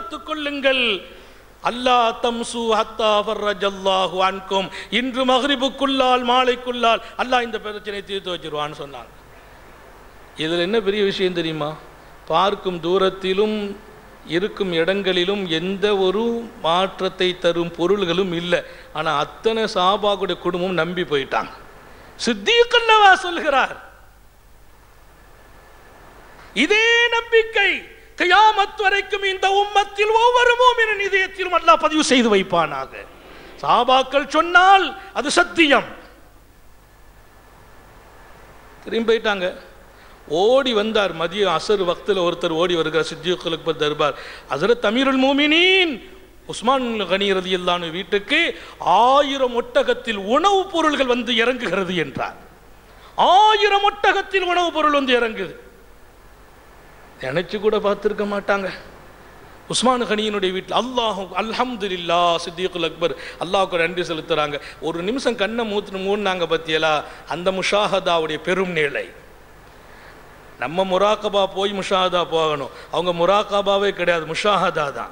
பார்த்துக் கொள்ளுங்கள். அல்லா தம்சு ஹத்தா ஃபர்ரஜல்லாஹு அன்கும், இன்று மக்ரிபுக்குள்ளால் மாலைக்குள்ளால் அல்லாஹ் இந்த பிரச்சனையை தீர்த்து வச்சிருவான்னு சொன்னாங்க. இதில் என்ன பெரிய விஷயம் தெரியுமா? பார்க்கும் தூரத்திலும் இருக்கும் இடங்களிலும் எந்த ஒரு மாற்றத்தை தரும் பொருள்களும் இல்லை. ஆனால் அத்தனை சஹாபாவுடைய குடும்பம் நம்பி போயிட்டாங்க. சித்தீக் அல்லவா சொல்கிறார், இதே நம்பிக்கை கியாமத் வரைக்கும் இந்த உம்மத்தில் ஒவ்வொரு மூமினின் இதயத்திலும் அல்லாஹ் பதிவு செய்து வைப்பானாக. சஹாபாக்கள் சொன்னால் அது சத்தியம். திரும்பி போயிட்டாங்க. ஓடி வந்தார் மதிய அசர் வக்தில் ஒருத்தர் ஓடி வருகிறார் சித்திக் அக்பர் தர்பார். ஹஸரத் அமீருல் மூமினீன் உஸ்மான் கனி ரலியல்லாஹு அன்ஹு வீட்டுக்கு 1000 ஒட்டகத்தில் உணவுப் பொருள்கள் வந்து இறங்குகிறது என்றார். 1000 ஒட்டகத்தில் உணவுப் பொருள் வந்து இறங்குது. நினைச்சு கூட பார்த்திருக்க மாட்டாங்க. உஸ்மான் கனியினுடைய வீட்டில் அல்லாஹ் அல்ஹம்துலில்லாஹ் சித்திக் அக்பர் அல்லாஹ்வுக்கு நன்றி செலுத்துறாங்க. ஒரு நிமிஷம் கண்ணை மூடினாங்க பத்தியலா, அந்த முஷாஹதாவுடைய பெரும் நிலை. நம்ம முராகபா போய் முஷாஹதா போகணும், அவங்க முராகபாவே கிடையாது, முஷாஹதா தான்.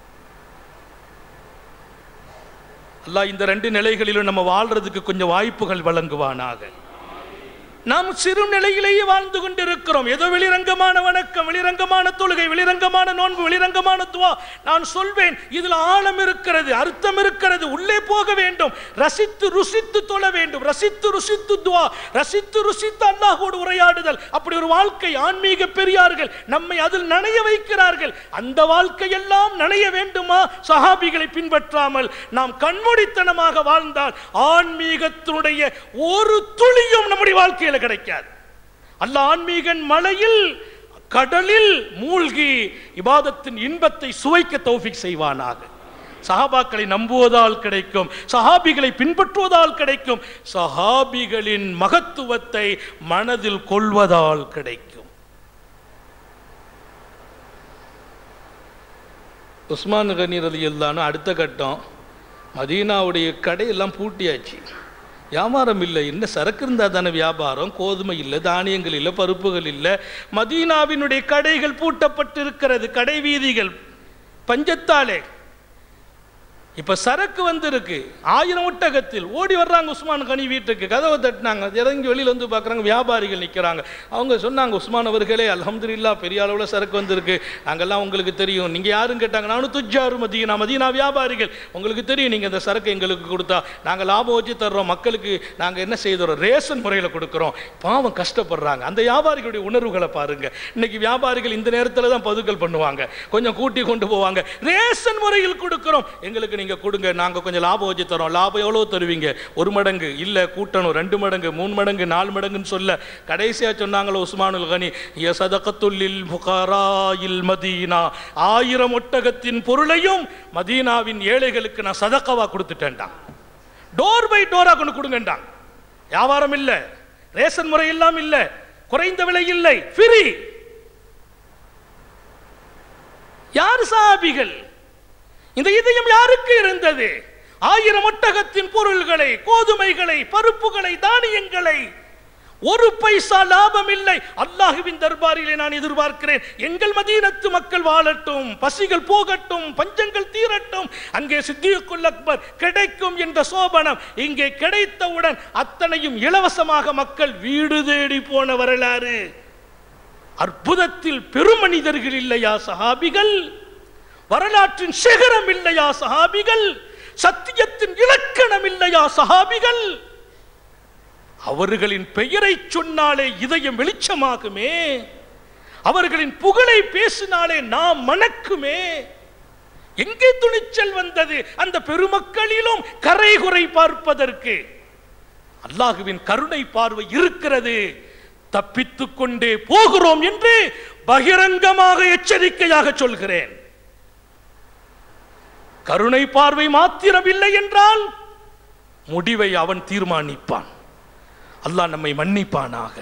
அல்லாஹ் இந்த 2 நிலைகளிலும் நம்ம வாழ்றதுக்கு கொஞ்சம் வாய்ப்புகள் வழங்குவானாக. நாம் சிறு நிலையிலேயே வாழ்ந்து கொண்டிருக்கிறோம். ஏதோ வெளிரங்கமான வணக்கம், வெளிரங்கமான தொழுகை, வெளிரங்கமான நோன்பு, வெளிரங்கமான துவா. நான் சொல்வேன், இதில் ஆழம் இருக்கிறது, அர்த்தம் இருக்கிறது. உள்ளே போக வேண்டும், ரசித்து ருசித்து தொழ வேண்டும், ரசித்து ருசித்து துவா, ரசித்து ருசித்து அல்லாஹ்வோடு உரையாடுதல். அப்படி ஒரு வாழ்க்கை ஆன்மீக பெரியார்கள் நம்மை அதில் நனைய வைக்கிறார்கள். அந்த வாழ்க்கையெல்லாம் நனைய வேண்டுமா? சஹாபிகளை பின்பற்றாமல் நாம் கண்மூடித்தனமாக வாழ்ந்தால் ஆன்மீகத்தினுடைய ஒரு துளியும் நம்முடைய வாழ்க்கையில் கிடைக்காது. அல்லாஹ் ஆன்மீகன் மலையில் கடலில் மூழ்கி இபாதத்தின் இன்பத்தை சுவைக்க தௌஃபீக் செய்வானாக. சஹாபாக்களை நம்புவதால் கிடைக்கும், சஹாபிகளை பின்பற்றுவதால் கிடைக்கும், சஹாபிகளின் மகத்துவத்தை மனதில் கொள்வதால் கிடைக்கும். உஸ்மான் கனி ரலியல்லாஹு அன்ஹு அடுத்த கட்டம், மதீனாவுடைய கடையெல்லாம் பூட்டியாச்சு, வியாபாரம் இல்லை. என்ன சரக்கு இருந்தால் தானே வியாபாரம்? கோதுமை இல்லை, தானியங்கள் இல்லை, பருப்புகள் இல்லை. மதீனாவினுடைய கடைகள் பூட்டப்பட்டிருக்கிறது, கடை வீதிகள் பஞ்சத்தாலே. இப்போ சரக்கு வந்திருக்கு. 1000 ஒட்டகத்தில் ஓடி வர்றாங்க உஸ்மான் கனி வீட்டுக்கு. கதவை தட்டினாங்க, இறங்கி வெளியில் வந்து பார்க்குறாங்க, வியாபாரிகள் நிற்கிறாங்க. அவங்க சொன்னாங்க, உஸ்மான் அவர்களே அல்ஹம்துலில்லாஹ் பெரிய அளவில் சரக்கு வந்திருக்கு, நாங்கள்லாம் உங்களுக்கு தெரியும். நீங்கள் யாரும் கேட்டாங்க, நானும் துஜ்ஜாரு மதீனா, மதீனா வியாபாரிகள், உங்களுக்கு தெரியும், நீங்கள் இந்த சரக்கு எங்களுக்கு கொடுத்தா நாங்கள் லாபம் வச்சு தர்றோம், மக்களுக்கு நாங்கள் என்ன செய்தோம், ரேஷன் முறையில் கொடுக்குறோம். பாவம் கஷ்டப்படுறாங்க. அந்த வியாபாரிகளுடைய உணர்வுகளை பாருங்க. இன்னைக்கு வியாபாரிகள் இந்த நேரத்தில் தான் பதுக்கல் பண்ணுவாங்க, கொஞ்சம் கூட்டி கொண்டு போவாங்க. ரேஷன் முறையில் கொடுக்குறோம், எங்களுக்கு நீங்க கொடுங்க, நாங்க கொஞ்சம் லாபம் வச்சு தரோம். லாபம் எவ்வளவு தருவீங்க? 1 மடங்கு இல்ல, கூட்டணும் 2 மடங்கு 3 மடங்கு 4 மடங்குன்னு சொல்ல கடைசியா சொன்னாங்களோ உஸ்மானுல் கனி, ய சதகத்துல் லில் ஃபுகராயில் மதீனா, 1000 ஒட்டகத்தின் பொருளையும் மதீனாவின் ஏழைகளுக்கு நான் சதகவா கொடுத்துட்டேன்டான். டோர் பை டோரா கொண்டு கொடுங்கண்டான். வியாபாரம் இல்ல, ரேஷன் முறை எல்லாம் இல்ல, குறைந்த விலை இல்லை, ஃப்ரீ. யார் சஹாபிகள்? இந்த இதயம் யாருக்கு இருந்தது? 1000 ஒட்டகத்தின் பொருள்களை, கோதுமைகளை, பருப்புகளை, தானியங்களை, 1 பைசா லாபம் இல்லை. அல்லாஹ்வின் தர்பாரிலே நான் எதிர்பார்க்கிறேன், எங்கள் மதீனத்து மக்கள் வாழட்டும், பசிகள் போகட்டும், பஞ்சங்கள் தீரட்டும். அங்கே சித்திகுல் அக்பர் கிடைக்கும் என்ற சோபனம் இங்கே கிடைத்தவுடன் அத்தனையும் இலவசமாக மக்கள் வீடு தேடி போன வரலாறு. அற்புதத்தில் பெருமனிதர்கள் இல்லையா சஹாபிகள்? வரலாற்றின் சிகரம் இல்லையா சஹாபிகள்? சத்தியத்தின் இலக்கணம் இல்லையா சஹாபிகள்? அவர்களின் பெயரை சொன்னாலே இதயம் வெளிச்சமாகுமே, அவர்களின் புகழை பேசினாலே நாம் மணக்குமே. எங்கே துணிச்சல் வந்தது அந்த பெருமக்களிலும் கரைகுறை பார்ப்பதற்கு? அல்லாஹ்வின் கருணை பார்வை இருக்கிறது. தப்பித்துக் கொண்டே போகிறோம் என்று பகிரங்கமாக எச்சரிக்கையாக சொல்கிறேன். கருணை பார்வை மாத்திரம் இல்லை என்றால் முடிவை அவன் தீர்மானிப்பான். அல்லாஹ் நம்மை மன்னிப்பானாக.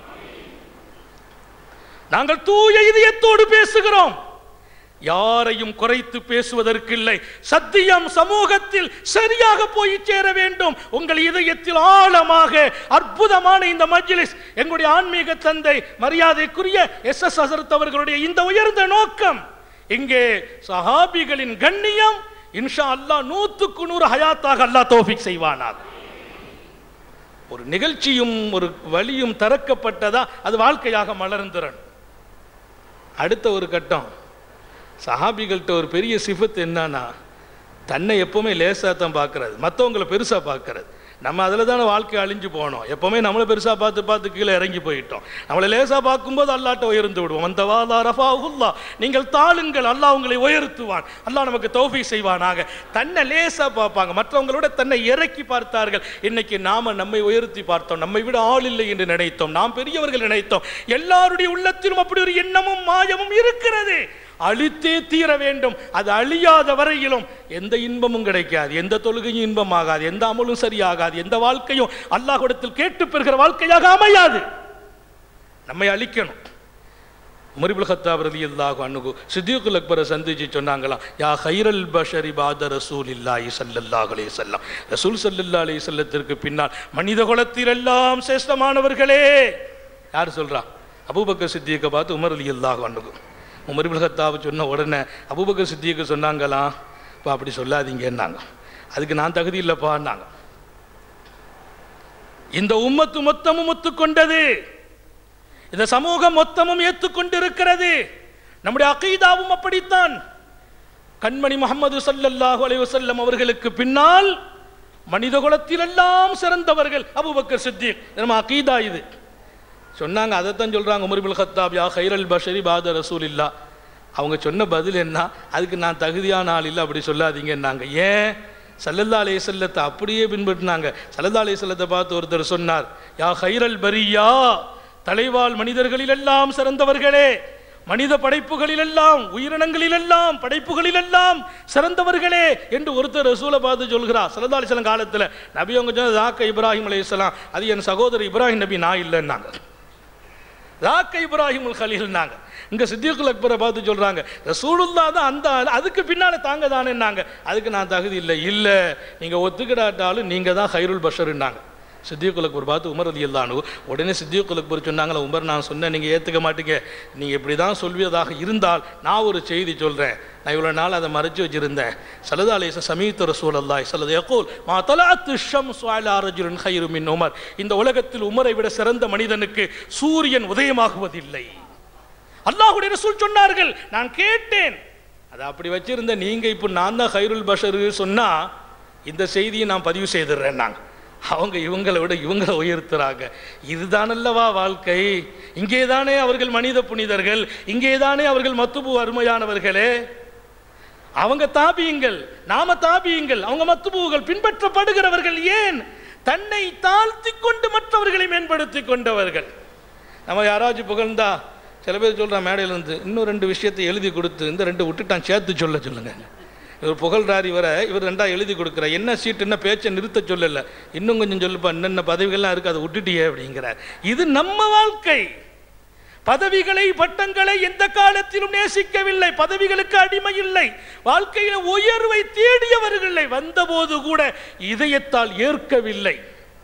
நாங்கள் தூய இதயத்தோடு பேசுகிறோம், யாரையும் குறைத்து பேசுவதற்கு இல்லை. சத்தியம் சமூகத்தில் சரியாக போய் சேர வேண்டும். உங்கள் இதயத்தில் ஆழமாக அற்புதமான இந்த மஜ்லிஸ், எங்களுடைய ஆன்மீக தந்தை மரியாதைக்குரிய எஸ்.எஸ். ஹஸரத் அவர்களுடைய இந்த உயர்ந்த நோக்கம், இங்கே சஹாபிகளின் கண்ணியம் இன்ஷா அல்லாஹ் 100க்கு 100 ஹயாத்தாக அல்லாஹ் தௌஃபீக் செய்வானாக. ஒரு நிகழ்ச்சியும் ஒரு வழியும் திறக்கப்பட்டதா அது வாழ்க்கையாக மலர்ந்துறன். அடுத்த ஒரு கட்டம், சஹாபிகள்கிட்ட ஒரு பெரிய சிஃபத் என்னன்னா, தன்னை எப்பவுமே லேசாக தான் பார்க்கறது, மற்றவங்களை பெருசாக பார்க்கறது. நம்ம அதில் தானே வாழ்க்கை அழிஞ்சு போனோம். எப்பவுமே நம்மளை பெருசாக பார்த்து பார்த்து கீழே இறங்கி போயிட்டோம். நம்மளை லேசாக பார்க்கும்போது அல்லாட்ட உயர்ந்து விடுவோம். அந்த வாதா ரஃபாஹுல்லா, நீங்கள் தாளுங்கள், அல்லாஹ் உங்களை உயர்த்துவான், அல்லாஹ் நமக்கு தௌஃபீக் செய்வானாக. தன்னை லேசாக பார்ப்பாங்க, மற்றவங்களோட தன்னை இறக்கி பார்த்தார்கள். இன்னைக்கு நாம நம்மை உயர்த்தி பார்த்தோம், நம்மை விட ஆள் இல்லை என்று நினைத்தோம், நாம் பெரியவர்கள் நினைத்தோம். எல்லாருடைய உள்ளத்திலும் அப்படி ஒரு எண்ணமும் மாயமும் இருக்கிறது. அழித்தே தீர வேண்டும். அது அழியாத வரையிலும் எந்த இன்பமும் கிடைக்காது, எந்த தொழுகையும் இன்பமாகாது, எந்த அமலும் சரியாகாது, எந்த வாழ்க்கையும் அல்லாஹ்விடத்தில் கேட்டு பெறுகிற வாழ்க்கையாக அமையாது. நம்மை அழிக்கணும். உமர் இப்னு கத்தாப் ரலியல்லாஹு அன்ஹு சித்திக்குல் அக்பரை சந்திச்சு சொன்னாங்களாம், யா கைரல் பஷரி பாத ரசூலில்லாஹி ஸல்லல்லாஹு அலைஹி வஸல்லம், ரசூல் ஸல்லல்லாஹு அலைஹி வஸல்லத்திற்கு பின்னால் மனித குலத்தில் எல்லாம் சிரேஷ்டமானவர்களே. யார் சொல்றா? அபூபக்கர் சித்திக்கை பார்த்து உமர் ரலியல்லாஹு அன்ஹு. உமர் இப்னு கத்தாப் சொன்ன உடனே அபூபக்கர் சித்திக்கு சொன்னாங்களாம், இப்போ அப்படி சொல்லாதீங்கன்னாங்க. அதுக்கு நான் தகுதி இல்லைப்பான்னாங்க. இந்த உம்மத்து மொத்தமும் ஒத்துக்கொண்டது, இந்த சமூகம் மொத்தமும் ஏற்றுக்கொண்டிருக்கிறது. நம்முடைய அகீதாவும் அப்படித்தான். கண்மணி முஹம்மது ஸல்லல்லாஹு அலைஹி வஸல்லம் அவர்களுக்கு பின்னால் மனித குலத்தில் எல்லாம் சிறந்தவர்கள் அபூபக்கர் சித்திக். நம்ம அகீதா இது சொன்னாங்க. அதைத்தான் சொல்றாங்க உமர் இப்னு கத்தாப், யா கைரல் பஷரி பாத ரசூலில்லா. அவங்க சொன்ன பதில் என்ன? அதுக்கு நான் தகுதியான ஆள் இல்லை, அப்படி சொல்லாதீங்கன்னாங்க. ஏன்? ஸல்லல்லாஹு அலைஹி வஸல்லத்தை அப்படியே பின்பற்றினாங்க. ஸல்லல்லாஹு அலைஹி வஸல்லத்தை பார்த்து ஒருத்தர் சொன்னார், யா கைரல் பரியா, தலைவாழ் மனிதர்களிலெல்லாம் சிறந்தவர்களே, மனித படைப்புகளிலெல்லாம், உயிரினங்களிலெல்லாம், படைப்புகளிலெல்லாம் சிறந்தவர்களே என்று ஒருத்தர் ரசூலை பார்த்து சொல்கிறார். ஸல்லல்லாஹு அலைஹி வஸல்லம் காலத்தில் நபி அவங்க சொன்னது தாக்க இப்ராஹிம் அலைஹிஸ்ஸலாம், அது என் சகோதரர் இப்ராஹிம் நபி, நான் இல்லைன்னாங்க. தாக்க இப்ராஹிமுல் கலீல்னாங்க. இங்க சித்திக்குல் அக்பரை பார்த்து சொல்றாங்க, ரசூலுல்லாஹ் தான் அந்த ஆள், அதுக்கு பின்னால தாங்க தானேன்னாங்க. அதுக்கு நான் தகுதி இல்லை. இல்லை, நீங்க ஒத்துக்கிடாட்டாலும் நீங்க தான் கைருல் பஷர்னாங்க. சித்திக்குல் அக்பர் பார்த்து உமர் ரலியல்லாஹு அன்ஹு. உடனே சித்திக்குல் அக்பர் சொன்னாங்களா, உமர் நான் சொன்னேன் நீங்கள் ஏற்றுக்க மாட்டீங்க, நீங்கள் இப்படி தான் சொல்வதாக இருந்தால் நான் ஒரு செய்தி சொல்கிறேன். நான் இவ்வளோ நாள் அதை மறைச்சு வச்சுருந்தேன். ஸல்லல்லாஹு அலைஹி வஸல்லம் சமீஅத்து ரசூலல்லாஹி ஸல்லல்லாஹு அலைஹி யகூல் மா தலஅத்து ஷம்ஸு அலா ரஜுலின் கைரு மின் உமர். இந்த உலகத்தில் உமரை விட சிறந்த மனிதனுக்கு சூரியன் உதயமாகுவதில்லை. அல்லாஹ்வுடைய ரசூல் சொன்னார்கள். நான் கேட்டேன், அதை அப்படி வச்சிருந்த நீங்கள் இப்போ நான் தான் கைருல் பஷர் சொன்னால் இந்த செய்தியை நான் பதிவு செய்துடுறேன். நாங்கள் அவங்க இவங்களை விட இவங்களை உயர்த்துறாங்க. இதுதானல்லவா வாழ்க்கை? இங்கேதானே அவர்கள் மனித புனிதர்கள், இங்கேதானே அவர்கள் மத்துபு அருமையானவர்களே. அவங்க தாபியுங்கள், நாம தாபியுங்கள், அவங்க மத்துபுகள் பின்பற்றப்படுகிறவர்கள். ஏன்? தன்னை தாழ்த்தி கொண்டு மற்றவர்களை மேம்படுத்தி கொண்டவர்கள். நம்ம யாராச்சும் புகழ்ந்தா சில பேர் சொல்ற மேடையிலிருந்து இன்னும் 2 விஷயத்தை எழுதி கொடுத்து இந்த 2 விட்டுட்டான் சேர்த்து சொல்லுங்க. இவர் புகழ்றார், இவர் 2 எழுதி கொடுக்குற, என்ன சீட்டு என்ன பேச்சை நிறுத்த சொல்லல, இன்னும் கொஞ்சம் சொல்லுப்பா, என்னென்ன பதவிகள்லாம் இருக்கு அதை விட்டுட்டியே அப்படிங்கிறார். இது நம்ம வாழ்க்கை. பதவிகளை பட்டங்களை எந்த காலத்திலும் நேசிக்கவில்லை, பதவிகளுக்கு அடிமை இல்லை, வாழ்க்கையில உயர்வை தேடியவர்களை வந்தபோது கூட இதயத்தால் ஏற்கவில்லை.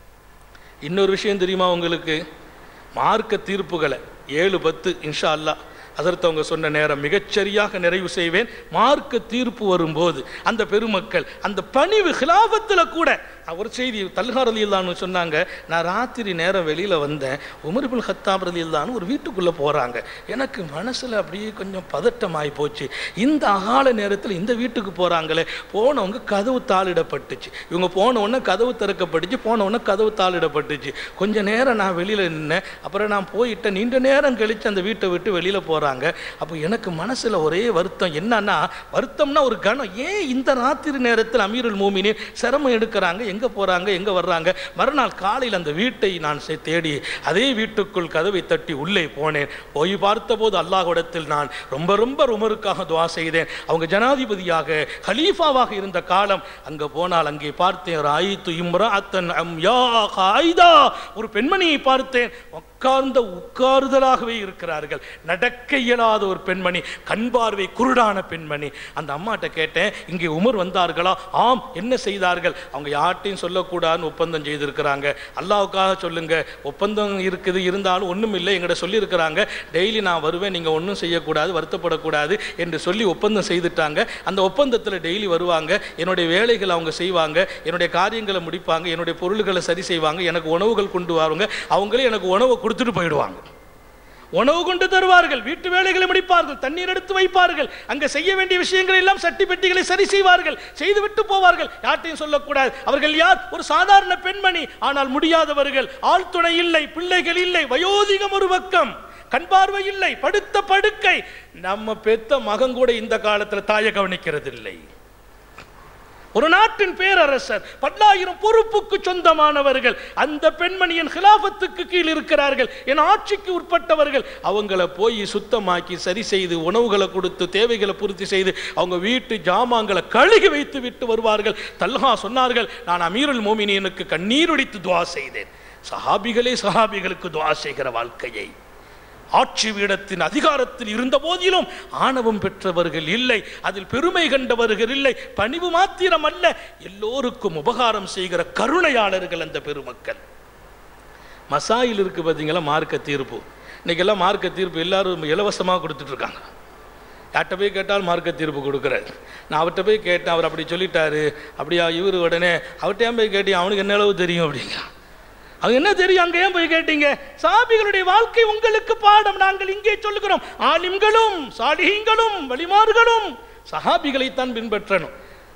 இன்னொரு விஷயம் தெரியுமா உங்களுக்கு? மார்க்க தீர்ப்புகளை 7-10 இன்ஷா அல்லாஹ் அதற்கு அவங்க சொன்ன நேரம் மிகச்சரியாக நிறைவு செய்வேன். மார்க்க தீர்ப்பு வரும்போது அந்த பெருமக்கள் அந்த பணிவு ஹிலாஃபத்தில் கூட ஒரு செய்தி தல்ஹா ரலியல்லாஹு சொன்னாங்க. நான் ராத்திரி நேரம் வெளியில் வந்தேன், உமர் இப்னு கத்தாப் ரலியல்லாஹு ஒரு வீட்டுக்குள்ளே போகிறாங்க. எனக்கு மனசில் அப்படியே கொஞ்சம் பதட்டமாகி போச்சு. இந்த அகால நேரத்தில் இந்த வீட்டுக்கு போகிறாங்களே, போனவங்க கதவு தாளிடப்பட்டுச்சு, இவங்க போனவுடனே கதவு திறக்கப்பட்டுச்சு, போனவுடனே கதவு தாளிடப்பட்டுச்சு. கொஞ்சம் நேரம் நான் வெளியில் நின்னேன், அப்புறம் நான் போயிட்டேன். நீண்ட நேரம் கழித்து அந்த வீட்டை விட்டு வெளியில் போகிறாங்க. அப்போ எனக்கு மனசில் ஒரே வருத்தம். என்னன்னா, வருத்தம்னா ஒரு கணம், ஏன் இந்த ராத்திரி நேரத்தில் அமீருல் மோமினீன் சிரமம் எடுக்கிறாங்க, எங்கே போகிறாங்க, எங்கே வர்றாங்க. மறுநாள் காலையில் அந்த வீட்டை நான் தேடி அதே வீட்டுக்குள் கதவை தட்டி உள்ளே போனேன். போய் பார்த்தபோது அல்லாஹ்விடத்தில் நான் ரொம்ப ரொம்ப உமருக்காக துவா செய்தேன். அவங்க ஜனாதிபதியாக ஹலீஃபாவாக இருந்த காலம். அங்கே போனால் அங்கே பார்த்தேன், ராயித்து இம்ராஅத்தன் அம் யா காயிதா, ஒரு பெண்மணியை பார்த்தேன். உட்கார்தலாகவே இருக்கிறார்கள். நடக்க இயலாத ஒரு பெண்மணி, கண் பார்வை குருடான பெண்மணி. அந்த அம்மாட்ட கேட்டேன், இங்கே உமர் வந்தார்களா? ஆம். என்ன செய்தார்கள்? அவங்க யார்ட்டையும் சொல்லக்கூடாதுன்னு ஒப்பந்தம் செய்திருக்கிறாங்க. அல்லாஹ்வுக்காக சொல்லுங்க, ஒப்பந்தம் இருக்குது, இருந்தாலும் ஒன்றும் இல்லை, எங்கிட்ட சொல்லியிருக்கிறாங்க, டெய்லி நான் வருவேன், நீங்கள் ஒன்றும் செய்யக்கூடாது, வருத்தப்படக்கூடாது என்று சொல்லி ஒப்பந்தம் செய்துட்டாங்க. அந்த ஒப்பந்தத்தில் டெய்லி வருவாங்க, என்னுடைய வேலைகளை அவங்க செய்வாங்க, என்னுடைய காரியங்களை முடிப்பாங்க, என்னுடைய பொருள்களை சரி செய்வாங்க, எனக்கு உணவுகள் கொண்டு வருவாங்க, அவங்களே எனக்கு உணவை கொடுத்துட்டு போயிடுவாங்க. உணவு கொண்டு தருவார்கள், வீட்டு வேலைகளை முடிப்பார்கள், தண்ணீர் எடுத்து வைப்பார்கள், அங்க செய்ய வேண்டிய விஷயங்கள் எல்லாம் சட்டி பெட்டிகளை சரி செய்வார்கள், செய்துவிட்டு போவார்கள். யார்ட்டையும் சொல்லக்கூடாது. அவர்கள் யார்? ஒரு சாதாரண பெண்மணி. ஆனால் முடியாதவர்கள், ஆள் துணை இல்லை, பிள்ளைகள் இல்லை, வயோதிகம் ஒரு பக்கம், கண் பார்வை இல்லை, படுத்த படுக்கை. நம்ம பெத்த மகன் கூட இந்த காலத்தில் தாயை கவனிக்கிறது இல்லை. ஒரு நாட்டின் பேரரசர், 10,000 பொறுப்புக்கு சொந்தமானவர்கள், அந்த பெண்மணியின் ஹிலாபத்துக்கு கீழ் இருக்கிறார்கள், என் ஆட்சிக்கு உட்பட்டவர்கள். அவங்கள போய் சுத்தமாக்கி சரி செய்து உணவுகளை கொடுத்து தேவைகளை பூர்த்தி செய்து அவங்க வீட்டு ஜாமான்களை கழுகி வைத்து விட்டு வருவார்கள். தல்ஹா சொன்னார்கள், நான் அமீருல் மோமினீனுக்கு கண்ணீருடித்து துஆ செய்தேன். சஹாபிகளே சஹாபிகளுக்கு துஆ செய்கிற வாழ்க்கையை, ஆட்சி வீடத்தின் அதிகாரத்தில் இருந்த போதிலும் ஆணவம் பெற்றவர்கள் இல்லை, அதில் பெருமை கண்டவர்கள் இல்லை, பணிவு மாத்திரம் அல்ல, எல்லோருக்கும் உபகாரம் செய்கிற கருணையாளர்கள் அந்த பெருமக்கள். மசாயில் இருக்கு பார்த்தீங்களா, மார்க்க தீர்ப்பு. இன்னைக்கெல்லாம் மார்க்க தீர்ப்பு எல்லாரும் இலவசமாக கொடுத்துட்டு இருக்காங்க. யார்கிட்ட போய் கேட்டாலும் மார்க்க தீர்ப்பு கொடுக்குறாரு. நான் அவர்கிட்ட போய் கேட்டேன், அவர் அப்படி சொல்லிட்டாரு. அப்படியா? இவர் உடனே அவர்கிட்ட ஏன் போய் கேட்டீங்க, அவனுக்கு என்ன அளவு தெரியும் அப்படிங்க. அது என்ன தெரியும், அங்க ஏன் போய் கேட்டீங்க? சஹாபிகளுடைய வாழ்க்கை உங்களுக்கு பாடம். நாங்கள் இங்கே சொல்லுகிறோம், ஆலிம்களும் சாலிஹீன்களும் வலிமார்களும் சஹாபிகளைத்தான் பின்பற்றணும்.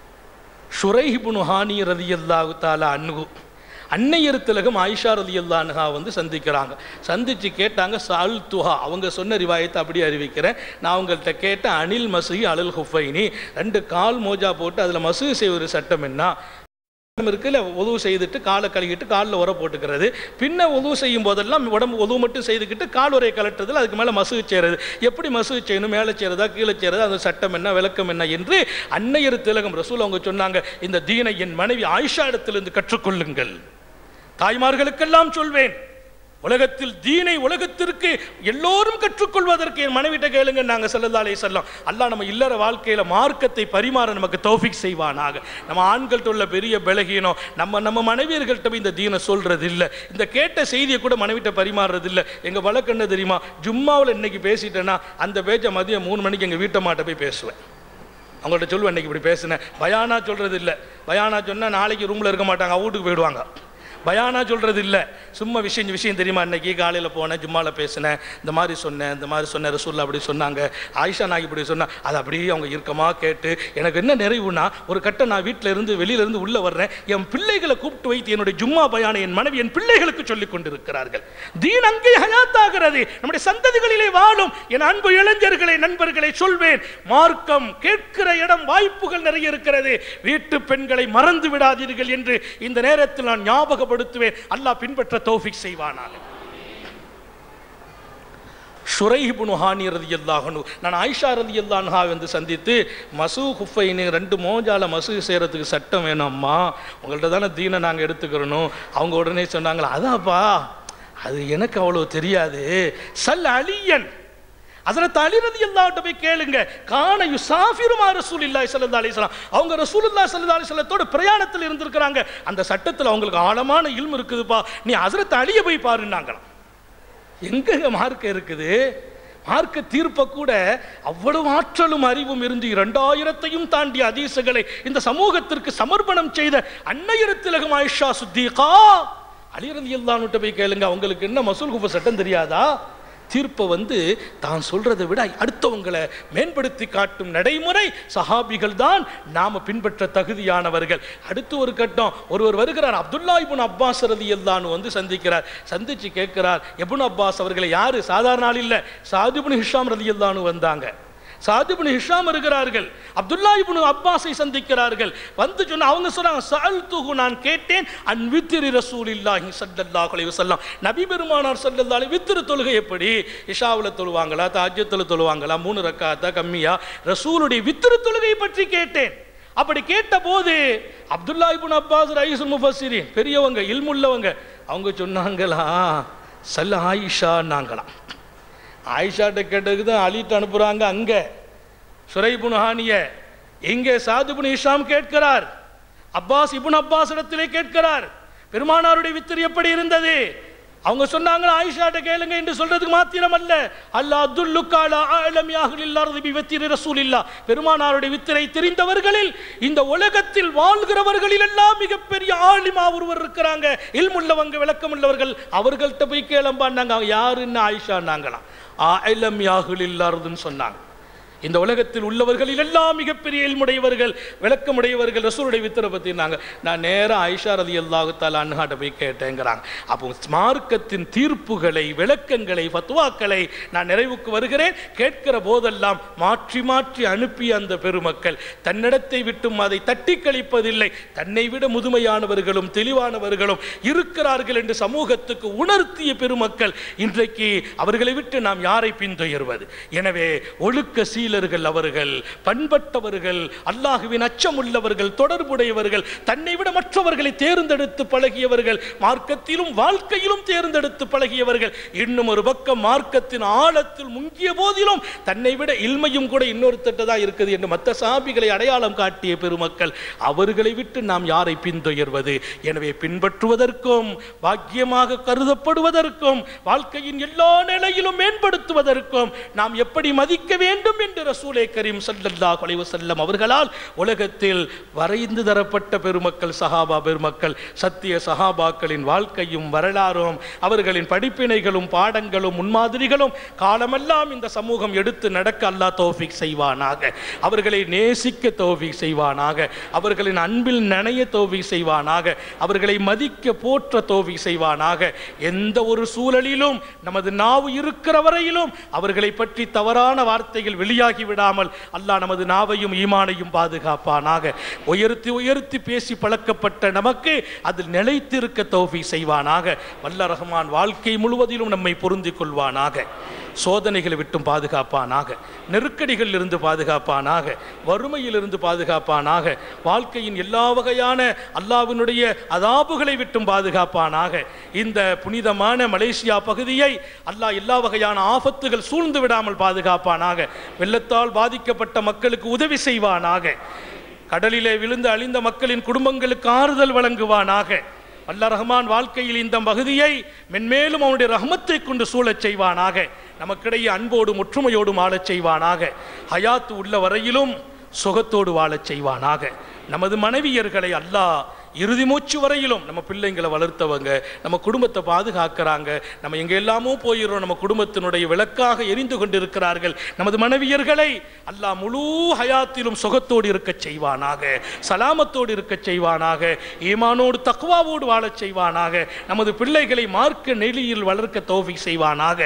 ஷுரைஹ் இப்னு ஹானி ரலியல்லாஹு தஆலா அன்ஹு, அன்னையர் திலகம் ஆயிஷா ரலியல்லாஹு அன்ஹா வந்து சந்திக்கிறாங்க. சந்திச்சு கேட்டாங்க, சால் துஹா, அவங்க சொன்ன ரிவாயத்தை அப்படியே அறிவிக்கிறேன். நான் அவங்கள்ட்ட கேட்டேன், அனில் மசூஹி அலல் ஹுஃபைனி, 2 கால் மோஜா போட்டு அதில் மசூ செய்வது சட்டம் என்ன இருக்குல்ல? உதவு செய்துட்டு காலை கழுகிட்டு காலில் உர போட்டுக்கிறது, பின்ன உதவு செய்யும் போதெல்லாம் உடம்பு உதவு மட்டும் செய்துக்கிட்டு கால் உரையை கலட்டுறதுல அதுக்கு மேலே மசூ செய்கிறது, எப்படி மசூ செய்யணும், மேலே செய்கிறதா கீழே செய்கிறதா, அந்த சட்டம் என்ன, விளக்கம் என்ன என்று அன்னையர் திலகம் ரசூல் அவங்க சொன்னாங்க. இந்த தீனை என் மனைவி ஆயிஷா இடத்திலிருந்து கற்றுக்கொள்ளுங்கள். தாய்மார்களுக்கெல்லாம் சொல்வேன், உலகத்தில் தீனை உலகத்திற்கு எல்லோரும் கற்றுக்கொள்வதற்கு என் மனைவிட்ட கேளுங்க நாங்கள் ஸல்லல்லாஹு அலைஹி வஸல்லம். அல்லாஹ் நம்ம இல்லற வாழ்க்கையில் மார்க்கத்தை பரிமாற நமக்கு தௌஃபீக் செய்வானாக. நம்ம ஆண்கள்ட்ட உள்ள பெரிய பலகீனம், நம்ம மனைவியர்கள்ட்ட போய் இந்த தீனை சொல்றது இல்லை, இந்த கேட்ட செய்தியை கூட மனைவிட்ட பரிமாறுறது இல்லை. எங்கள் வழக்கு என்ன தெரியுமா? ஜும்மாவில் இன்னைக்கு பேசிட்டேன்னா அந்த பேச்சை மதியம் 3 மணிக்கு எங்கள் வீட்டை மாட்ட போய் பேசுவேன். அவங்கள்ட்ட சொல்லுவேன், இன்னைக்கு இப்படி பேசுனேன். பயானா சொல்றது இல்லை. பயானா சொன்னால் நாளைக்கு ரூமில் இருக்க மாட்டாங்க, வீட்டுக்கு போயிடுவாங்க. பயானா சொல்கிறது இல்லை, சும்மா விஷயம் தெரியுமா, இன்றைக்கி காலையில் போனேன், ஜும்மாவில் பேசினேன், இந்த மாதிரி சொன்னேன், ரசூலுல்லாஹ் அப்படி சொன்னாங்க, ஆயிஷா நான் இப்படி சொன்னேன். அது அப்படியே அவங்க இறுக்கமாக கேட்டு எனக்கு என்ன நிறைவுனா, ஒரு கட்டம் நான் வெளியிலேருந்து உள்ளே வர்றேன், என் பிள்ளைகளை கூப்பிட்டு வைத்து என்னுடைய ஜும்மா பயானை என் மனைவி என் பிள்ளைகளுக்கு சொல்லிக் கொண்டிருக்கிறார்கள். தீன் அங்கே ஹயாத்தாகிறது, நம்முடைய சந்ததிகளிலே வாழும். என் அன்பு இளைஞர்களை, நண்பர்களை சொல்வேன், மார்க்கம் கேட்கிற இடம் வாய்ப்புகள் நிறைய இருக்கிறது. வீட்டு பெண்களை மறந்து விடாதீர்கள் என்று இந்த நேரத்தில் நான் ஞாபகப்படுத்துவேன். அல்லாஹ் பின்பற்ற தௌஃபீக் செய்வானாக. ஷுரைஹ் இப்னு ஹானி ரலியல்லாஹு அன்ஹு, நான் ஆயிஷா ரலியல்லாஹு அன்ஹா வந்து சந்தித்து, மசூ ஹுஃபைனி 2 மோஜால மசூ செய்கிறதுக்கு சட்டம் வேணும்மா, உங்கள்கிட்ட தானே தீனை நாங்கள் எடுத்துக்கிறணும். அவங்க உடனே சொன்னாங்களா, அதாப்பா அது எனக்கு அவ்வளோ தெரியாது, சல் அலியன், ஹஜ்ரத் அலி ரலியல்லாஹு அன்ஹு போய் கேளுங்க. கான யுசாஃபிரு மா ரசூலுல்லாஹி ஸல்லல்லாஹு அலைஹி வஸல்லம், அவங்க ரசூலுல்லாஹி ஸல்லல்லாஹு அலைஹி வஸல்லத்தோட பிரயாணத்தில் இருந்திருக்கிறாங்க. அந்த சட்டத்தில் அவங்களுக்கு ஆழமான இல்மு இருக்குதுப்பா, நீ ஹஜ்ரத் அலியை போய் பாருன்னாங்களாம். எங்க மார்க்க இருக்குது? மார்க்க தீர்ப்ப கூட அவ்வளவு ஆற்றலும் அறிவும் இருந்து 2000ஐயும் தாண்டிய ஹதீஸ்களை இந்த சமூகத்திற்கு சமர்ப்பணம் செய்த அன்னையர் திலகம் ஆயிஷா சித்திகா அலி ரலியல்லாஹு அன்ஹு போய் கேளுங்க, அவங்களுக்கு என்ன மசூல் குஃப சட்டம் தெரியாதா? தீர்ப்பை வந்து தான் சொல்றதை விட அடுத்தவங்களை மேம்படுத்தி காட்டும் நடைமுறை சஹாபிகள் தான் நாம பின்பற்ற தகுதியானவர்கள். அடுத்து ஒரு கட்டம், ஒருவர் வருகிறார், அப்துல்லா இப்னு அப்பாஸ் ரலியல்லாஹு அன்ஹு வந்து சந்திக்கிறார். சந்திச்சு கேட்கிறார், இப்னு அப்பாஸ் அவர்களை யாரு? சாதாரண ஆள் இல்ல, சாத் இப்னு ஹிஷாம் ரலியல்லாஹு அன்ஹு வந்தாங்க. சாத் இப்னு ஹிஷாம் இருக்கிறார்கள், அப்துல்லா இப்னு அப்பாஸை சந்திக்கிறார்கள். வந்து சொன்ன அவங்க சொல்றாங்க, சஅல்துஹு, நான் கேட்டேன், அன் வித்ரி ரசூலில்லாஹி ஸல்லல்லாஹு அலைஹி வஸல்லம், நபி பெருமானார் ஸல்லல்லாஹு அலைஹி வித்ரு தொழுகை எப்படி, இஷாவுல தொழுவாங்களா, தஹஜ்ஜுதுல தொழுவாங்களா, 3 ரக்காத்தா கம்மியா, ரசூலுடைய வித்ரு தொழுகை பற்றி கேட்டேன். அப்படி கேட்ட போது அப்துல்லா இப்னு அப்பாஸ் ரயீசுல் முஃபஸ்ஸிரீன், பெரியவங்க, இல்முள்ளவங்க, அவங்க சொன்னாங்களா, சல் ஆயிஷா நாங்களாம். ஆயிஷாட்ட கேட்டதுக்கு தான் அலிட்டு அனுப்புகிறாங்க. அங்கே சுரைபுன் ஹானிய, இங்கே சாதுபுன் ஹிஷாம் கேட்கிறார், அப்பாஸ் இப்னு அப்பாஸ் இடத்திலே கேட்கிறார், பெருமானாருடைய வித்திரை எப்படி இருந்தது? அவங்க சொன்னாங்க, ஆயிஷாட்ட கேளுங்க என்று சொல்றதுக்கு மாத்திரம் அல்ல, அல்லா துல்லுக்காலா அலமி அஹ்லில் அர்தி பி வித்திரி ரசூலில்லாஹ், பெருமானாருடைய வித்திரை தெரிந்தவர்களில் இந்த உலகத்தில் வாழ்கிறவர்களில் எல்லாம் மிகப்பெரிய ஆலிமா ஒருவர் இருக்கிறாங்க, இல்முள்ளவங்க, விளக்கமுள்ளவர்கள், அவர்கள்ட்ட போய் கேளம்பான்னாங்க. யாருன்னு ஆயிஷா நாங்களாம். அலமி அஹ்லில் அர்துன்னு சொன்னாங்க. இந்த உலகத்தில் உள்ளவர்களில் எல்லாம் மிகப்பெரிய இல்முடையவர்கள், விளக்கமுடையவர்கள், ரசூலுடைய வித்திரை பற்றினாங்க. நான் நேராக ஆயிஷா ரலியல்லாஹு தஆலா அன்ஹாட்ட போய் கேட்டேங்கிறாங்க. அப்போ மார்க்கத்தின் தீர்ப்புகளை, விளக்கங்களை, ஃபத்வாக்களை நான் நிறைவுக்கு வருகிறேன். கேட்கிற போதெல்லாம் மாற்றி மாற்றி அனுப்பிய அந்த பெருமக்கள் தன்னிடத்தை விட்டும் அதை தட்டி கழிப்பதில்லை. தன்னை விட முதுமையானவர்களும் தெளிவானவர்களும் இருக்கிறார்கள் என்று சமூகத்துக்கு உணர்த்திய பெருமக்கள். இன்றைக்கு அவர்களை விட்டு நாம் யாரை பின்தொடர்வது? எனவே ஒழுக்க சீலர்கள் அவர்கள், பண்பட்டவர்கள், அல்லாஹ்வின் அச்சம் உள்ளவர்கள், தொடர்புடையவர்கள், தன்னை விட மற்றவர்களை தேர்ந்தெடுத்து பழகியவர்கள், மார்க்கத்திலும் வாழ்க்கையிலும் தேர்ந்தெடுத்து பழகியவர்கள். இன்னும் ஒரு பக்கம் மார்க்கத்தின் ஆழத்தில் முங்கிய போதிலும் தன்னை விட இல்மையும் கூட இன்னொருத்தட்ட தான் இருக்குது என்று மற்ற சஹாபிகளை அடையாளம் காட்டிய பெருமக்கள். அவர்களை விட்டு நாம் யாரை பின்தொடர்வது? எனவே பின்பற்றுவதற்கும், பாக்கியமாக கருதப்படுவதற்கும், வாழ்க்கையின் எல்லா நிலையிலும் மேம்படுத்துவதற்கும் நாம் எப்படி மதிக்க வேண்டும் என்று ரசூலே கரீம் ஸல்லல்லாஹு அலைஹி வஸல்லம் அவர்களால் உலகத்தில் வரைந்து தரப்பட்ட பெருமக்கள், சஹாபா பெருமக்கள், சத்திய சஹாபாக்களின் வாழ்க்கையும் வரலாறும் அவர்களின் படிப்பினைகளும் பாடங்களும் முன்மாதிரிகளும் காலமெல்லாம் இந்த சமூகம் எடுத்து நடக்க அல்லாஹ் தௌஃபீக் செய்வானாக. அவர்களை நேசிக்க தௌஃபீக் செய்வானாக. அவர்களின் அன்பில் நனைய தௌஃபீக் செய்வானாக. அவர்களை மதிக்க போற்ற தௌஃபீக் செய்வானாக. எந்த ஒரு சூழலிலும் நமது நாவு இருக்கிற வரையிலும் அவர்களை பற்றி தவறான வார்த்தைகள் வெளியாகி விடாமல் அல்லாஹ் நமது நாவையும் ஈமானையும் பாதுகாப்பானாக. உயர்த்தி உயர்த்தி பேசி பழக்கப்பட்ட நமக்கு அதில் நிலைத்திருக்க தௌஃபீக் செய்வானாக. வல்ல ரஹ்மான் வாழ்க்கை முழுவதிலும் நம்மை பொருந்திக் கொள்வானாக. சோதனைகளை விட்டும் பாதுகாப்பானாக. நெருக்கடிகளில் இருந்து பாதுகாப்பானாக. வறுமையிலிருந்து பாதுகாப்பானாக. வாழ்க்கையின் எல்லா வகையான அல்லாஹ்வினுடைய அதாபுகளை விட்டும் பாதுகாப்பானாக. இந்த புனிதமான மலேசியா பகுதியை அல்லாஹ் எல்லா வகையான ஆபத்துகள் சூழ்ந்து விடாமல் பாதுகாப்பானாக. வெள்ளத்தால் பாதிக்கப்பட்ட மக்களுக்கு உதவி செய்வானாக. கடலிலே விழுந்து அழிந்த மக்களின் குடும்பங்களுக்கு ஆறுதல் வழங்குவானாக. அல்லாஹ் ரஹ்மான் வாழ்க்கையில் இந்த பகுதியை மென்மேலும் அவனுடைய ரஹ்மத்தை கொண்டு சூழச் செய்வானாக. நமக்கிடையே அன்போடும் ஒற்றுமையோடும் வாழச் செய்வானாக. ஹயாத்து உள்ள வரையிலும் சுகத்தோடு வாழச் செய்வானாக. நமது மனைவியர்களை அல்லாஹ் இறுதி மூச்சு வரையிலும், நம்ம பிள்ளைங்களை வளர்த்தவங்க, நம்ம குடும்பத்தை பாதுகாக்கிறாங்க, நம்ம எங்கே எல்லாமோ போயிடுறோம், நம்ம குடும்பத்தினுடைய விளக்காக எரிந்து கொண்டிருக்கிறார்கள். நமது மனைவியர்களை அல்லாஹ் முழு ஹயாத்திலும் சுகத்தோடு இருக்க செய்வானாக. சலாமத்தோடு இருக்க செய்வானாக. ஈமானோடு தக்வாவோடு வாழச் செய்வானாக. நமது பிள்ளைகளை மார்க்க நெறியில் வளர்க்க தௌஃபீக் செய்வானாக.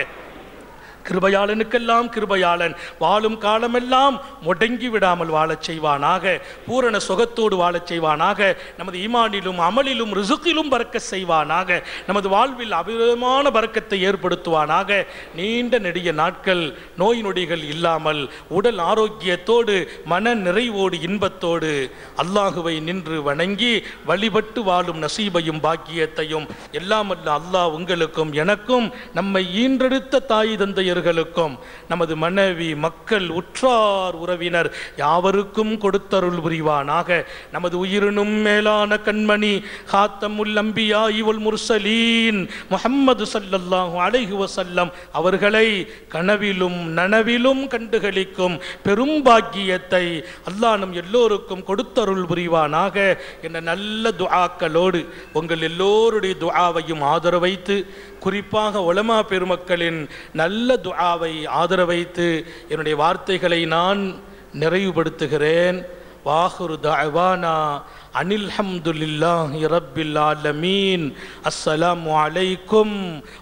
கிருபையாளனுக்கெல்லாம் கிருபையாளன், வாழும் காலமெல்லாம் முடங்கி விடாமல் வாழச் செய்வானாக. பூரண சுகத்தோடு வாழச் செய்வானாக. நமது ஈமானிலும் அமலிலும் ரிசுக்கிலும் பறக்க செய்வானாக. நமது வாழ்வில் அபிதமான பறக்கத்தை ஏற்படுத்துவானாக. நீண்ட நெடிய நாட்கள் நோய் நொடிகள் இல்லாமல் உடல் ஆரோக்கியத்தோடு மன நிறைவோடு இன்பத்தோடு அல்லாஹுவை நின்று வணங்கி வழிபட்டு வாழும் நசீபையும் பாக்கியத்தையும் எல்லாம் அல்ல அல்லாஹ் உங்களுக்கும் எனக்கும் நம்மை ஈன்றெடுத்த தாய் தந்தையர்களுக்கும் நமது மனைவி மக்கள் உற்றார் உறவினர் யாவருக்கும் கொடுத்தருள் புரிவானாக. நமது உயிரினும் மேலான கண்மணி ஹாத்தமுல் அம்பியா வல் முர்சலீன் முஹம்மது ஸல்லல்லாஹு அலைஹி வஸல்லம் அவர்களை கனவிலும் நனவிலும் கண்டுகளிக்கும் பெரும் பாக்கியத்தை அல்லாஹ் நம் எல்லோருக்கும் கொடுத்தருள் புரிவானாக என்ற நல்ல துஆக்களோடு உங்கள் எல்லோருடைய துஆவையும் ஆதரவைத்து, குறிப்பாக உலமா பெருமக்களின் நல்ல துஆவை ஆதரவைத்து என்னுடைய வார்த்தைகளை நான் நிறைவுபடுத்துகிறேன். வாஹிரு தஅவானா அனில் ஹம்துலில்லாஹி ரப்பில் ஆலமீன். அஸ்ஸலாமு அலைக்கும்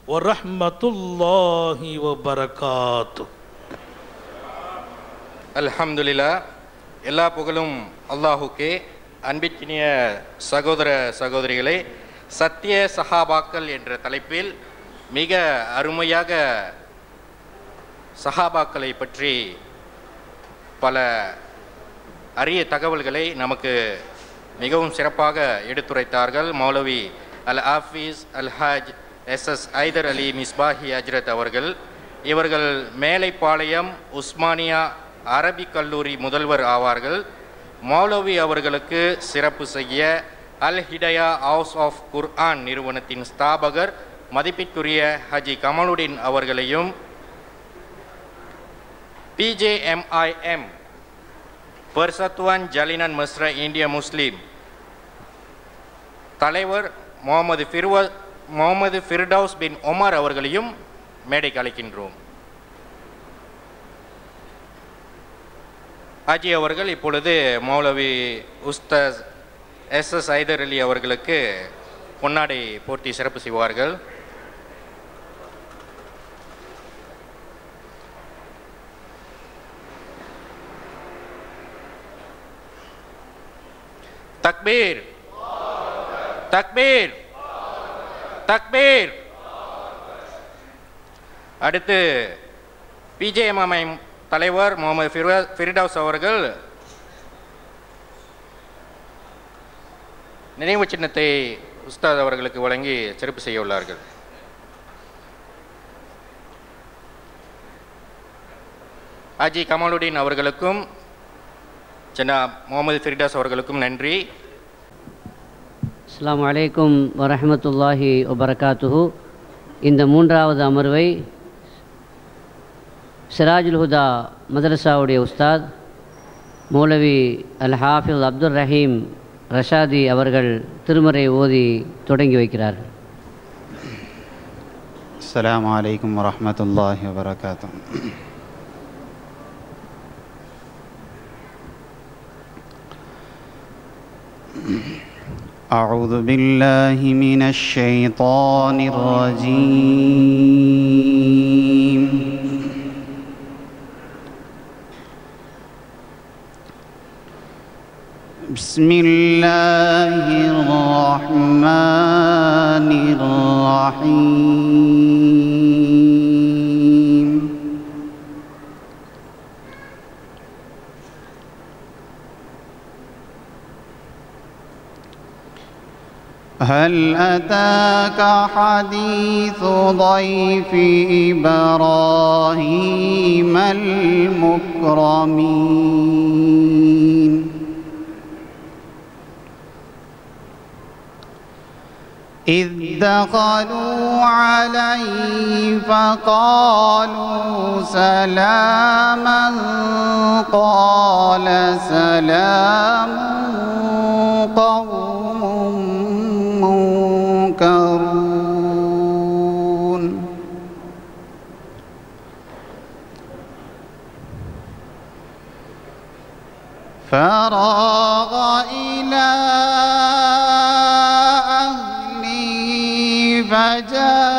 வரஹ்மத்துல்லாஹி வபரகாத்துஹு. அல்ஹம்துலில்லாஹ். எல்லா புகழும் அல்லாஹுக்கே. அன்பிற்கினிய சகோதர சகோதரிகளே, சத்திய சஹாபாக்கள் என்ற தலைப்பில் மிக அருமையாக சஹாபாக்களை பற்றி பல அரிய தகவல்களை நமக்கு மிகவும் சிறப்பாக எடுத்துரைத்தார்கள். மௌலவி அல் ஹாஃபிஸ் அல் ஹாஜ் SS ஐதர் அலி மிஸ்பாஹி ஹஜ்ரத் அவர்கள். இவர்கள் மேலைப்பாளையம் உஸ்மானியா அரபிக் கல்லூரி முதல்வர் ஆவார்கள். மௌலவி அவர்களுக்கு சிறப்பு செய்ய அல் ஹிடயா ஹவுஸ் ஆஃப் குர்ஆன் நிறுவனத்தின் ஸ்தாபகர் மதிப்பிற்குரிய ஹஜி கமலுடீன் அவர்களையும், PJMIM Persatuan Jalinan Mesra India Muslim தலைவர் முகமது ஃபிர்டவுஸ் பின் ஒமர் அவர்களையும் மேடைக்கு அழைக்கின்றோம். ஹாஜி அவர்கள் இப்பொழுது மௌலவி உஸ்தாஸ் SS ஐதர் அலி அவர்களுக்கு பொன்னாடை போர்த்தி சிறப்பு செய்வார்கள். தக்பீர் தக்பீர் தக்பீர். அடுத்து PJMIM தலைவர் முகமது ஃபிர்டவுஸ் அவர்கள் நினைவு சின்னத்தை உஸ்தாத் அவர்களுக்கு வழங்கி சிறப்பு செய்ய உள்ளார்கள். ஹாஜி கமாலுடீன் அவர்களுக்கும் ஜனாப் முகமது ஃபிர்டவுஸ் அவர்களுக்கும் நன்றி. அஸ்ஸலாமு அலைக்கும் வரஹ்மத்துல்லாஹி வபரகாத்துஹு. இந்த மூன்றாவது அமர்வை சிராஜுல் ஹுதா மதரசாவுடைய உஸ்தாத் மௌலவி அல் ஹாஃபிஸ் அப்துல் ரஹீம் ரஷாதி அவர்கள் திருமறை ஓதி தொடங்கி வைக்கிறார்கள். அஸ்ஸலாமு அலைக்கும் வரஹ்மத்துல்லாஹி வபரகாத்துஹு. أعوذ بالله من الشيطان الرجيم. بسم الله الرحمن الرحيم. هل أتاك حديث ضيف إبراهيم المكرمين؟ إذ دخلوا عليه فقالوا سلاما قال سلام قوم منكرون. فراغ إلى فجاء